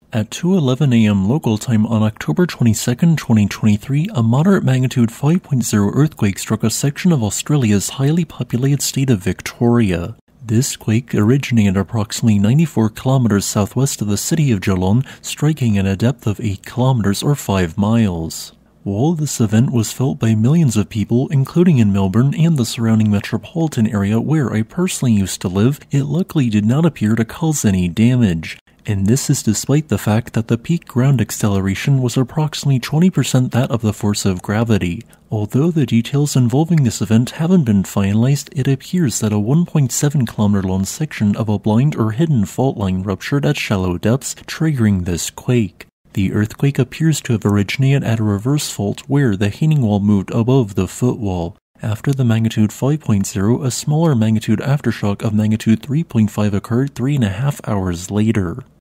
At 2:11 a.m. local time on October 22, 2023, a moderate magnitude 5.0 earthquake struck a section of Australia's highly populated state of Victoria. This quake originated approximately 94 kilometers southwest of the city of Geelong, striking at a depth of 8 kilometers or 5 miles. While this event was felt by millions of people, including in Melbourne and the surrounding metropolitan area where I personally used to live, it luckily did not appear to cause any damage. And this is despite the fact that the peak ground acceleration was approximately 20% that of the force of gravity. Although the details involving this event haven't been finalized, it appears that a 1.7 kilometer long section of a blind or hidden fault line ruptured at shallow depths, triggering this quake. The earthquake appears to have originated at a reverse fault where the hanging wall moved above the footwall. After the magnitude 5.0, a smaller magnitude aftershock of magnitude 3.5 occurred 3.5 hours later.